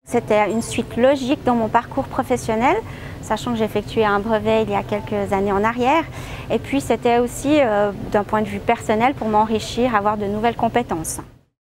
C'était une suite logique dans mon parcours professionnel, sachant que j'ai effectué un brevet il y a quelques années en arrière. Et puis c'était aussi d'un point de vue personnel pour m'enrichir, avoir de nouvelles compétences.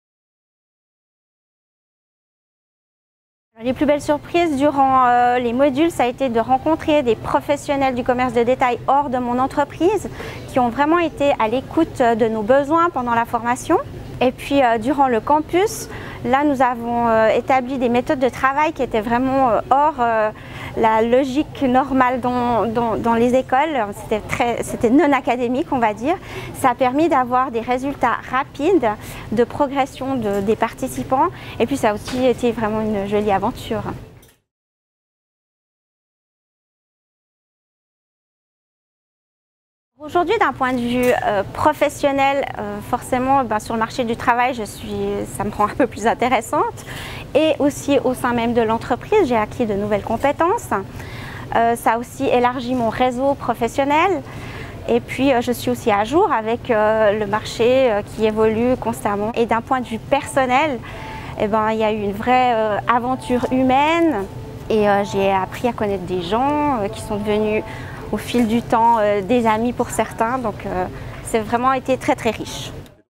Les plus belles surprises durant les modules, ça a été de rencontrer des professionnels du commerce de détail hors de mon entreprise qui ont vraiment été à l'écoute de nos besoins pendant la formation. Et puis durant le campus, là nous avons établi des méthodes de travail qui étaient vraiment hors la logique normale dans les écoles. C'était non académique, on va dire. Ça a permis d'avoir des résultats rapides de progression des participants. Et puis ça a aussi été vraiment une jolie aventure. Aujourd'hui, d'un point de vue professionnel, forcément sur le marché du travail, ça me rend un peu plus intéressante. Et aussi au sein même de l'entreprise, j'ai acquis de nouvelles compétences. Ça a aussi élargi mon réseau professionnel. Et puis je suis aussi à jour avec le marché qui évolue constamment. Et d'un point de vue personnel, il y a eu une vraie aventure humaine. Et j'ai appris à connaître des gens qui sont devenus au fil du temps des amis pour certains, donc c'est vraiment été très très riche.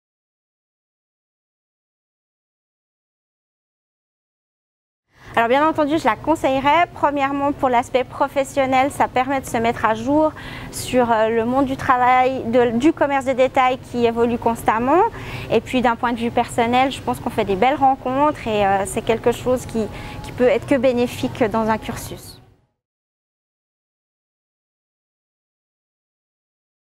Alors bien entendu, je la conseillerais. Premièrement, pour l'aspect professionnel, ça permet de se mettre à jour sur le monde du travail, du commerce de détail qui évolue constamment. Et puis d'un point de vue personnel, je pense qu'on fait des belles rencontres et c'est quelque chose qui peut être que bénéfique dans un cursus.